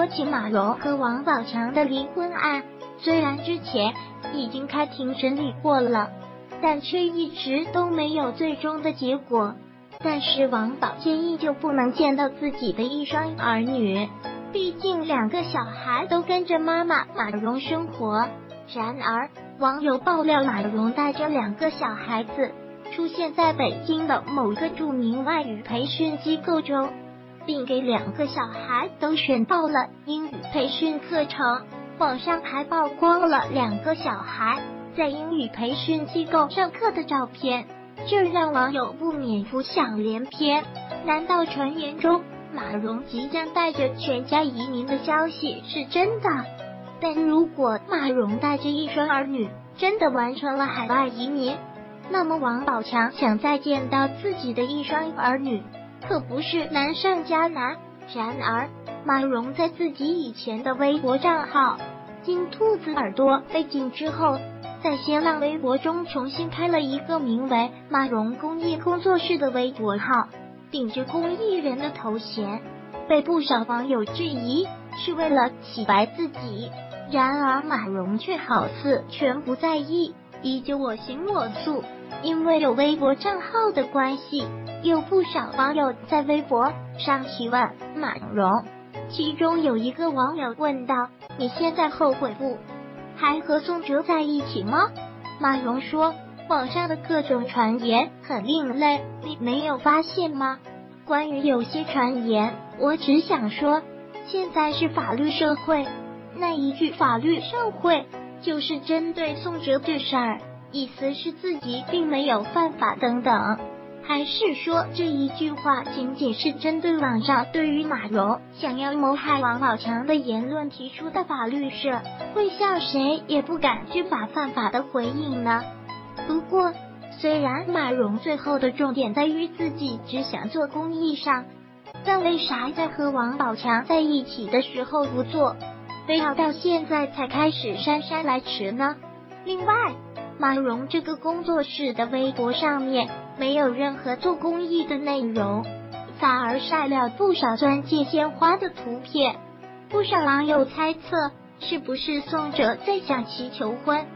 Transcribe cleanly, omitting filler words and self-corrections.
说起马蓉和王宝强的离婚案，虽然之前已经开庭审理过了，但却一直都没有最终的结果。但是王宝坚依旧不能见到自己的一双儿女，毕竟2个小孩都跟着妈妈马蓉生活。然而，网友爆料马蓉带着2个小孩子出现在北京的某个著名外语培训机构中，并给2个小孩都选报了英语培训课程。网上还曝光了2个小孩在英语培训机构上课的照片，这让网友不免浮想联翩。难道传言中马蓉即将带着全家移民的消息是真的？但如果马蓉带着一双儿女真的完成了海外移民，那么王宝强想再见到自己的一双儿女可不是难上加难。然而，马蓉在自己以前的微博账号金兔子耳朵被禁之后，在新浪微博中重新开了一个名为马蓉公益工作室的微博号，顶着公益人的头衔，被不少网友质疑是为了洗白自己。然而马蓉却好似全不在意，依旧我行我素。因为有微博账号的关系，有不少网友在微博上提问马蓉，其中有一个网友问道：你现在后悔不？还和宋哲在一起吗？马蓉说，网上的各种传言很另类，你没有发现吗？关于有些传言，我只想说，现在是法律社会，那一句法律社会就是针对宋哲这事儿，意思是自己并没有犯法等等。还是说这一句话仅仅是针对网上对于马蓉想要谋害王宝强的言论提出的法律社会向谁也不敢知法犯法的回应呢？不过，虽然马蓉最后的重点在于自己只想做公益上，但为啥在和王宝强在一起的时候不做，非要到现在才开始姗姗来迟呢？另外，马蓉这个工作室的微博上面没有任何做公益的内容，反而晒了不少钻戒鲜花的图片。不少网友猜测，是不是宋哲在向其求婚？